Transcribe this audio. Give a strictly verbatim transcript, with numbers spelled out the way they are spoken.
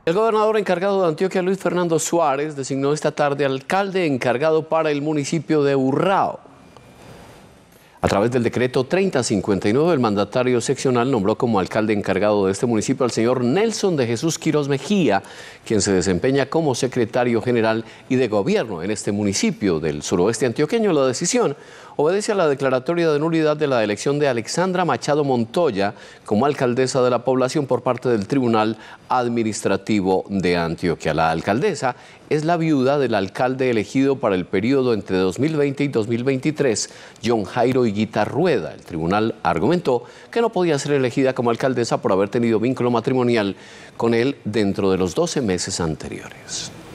El gobernador encargado de Antioquia, Luis Fernando Suárez, designó esta tarde alcalde encargado para el municipio de Urrao. A través del decreto treinta cincuenta y nueve, el mandatario seccional nombró como alcalde encargado de este municipio al señor Nelson de Jesús Quirós Mejía, quien se desempeña como secretario general y de gobierno en este municipio del suroeste antioqueño. La decisión obedece a la declaratoria de nulidad de la elección de Alexandra Machado Montoya como alcaldesa de la población por parte del Tribunal Administrativo de Antioquia. La alcaldesa es la viuda del alcalde elegido para el periodo entre dos mil veinte y dos mil veintitrés, John Jairo Higuita Rueda. El tribunal argumentó que no podía ser elegida como alcaldesa por haber tenido vínculo matrimonial con él dentro de los doce meses anteriores.